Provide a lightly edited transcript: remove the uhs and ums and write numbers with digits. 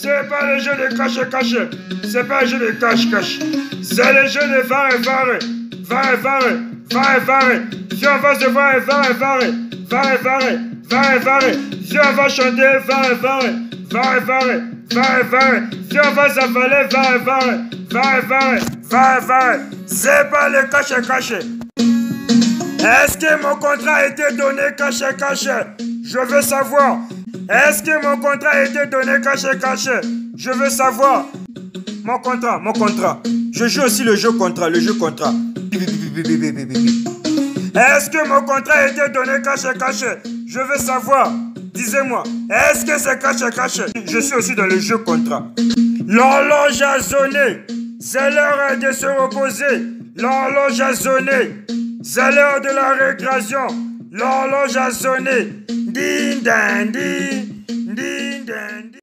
C'est pas le jeu de cache-cache. C'est pas le jeu de cache-cache. C'est le jeu de vare. Si on va se voir vare. Si on va chanter vare. Si on va s'avaler vare. C'est pas le cache-cache. Est-ce que mon contrat a été donné cache-cache? Je veux savoir. Est-ce que mon contrat a été donné cache-cache? Je veux savoir. Mon contrat. Je joue aussi le jeu contrat. Est-ce que mon contrat a été donné cache-cache? Je veux savoir. Disez-moi, est-ce que c'est cache-cache? Je suis aussi dans le jeu contrat. L'horloge a sonné. C'est l'heure de se reposer. L'horloge a sonné. C'est l'heure de la récréation. L'horloge a sonné. Din, din, din.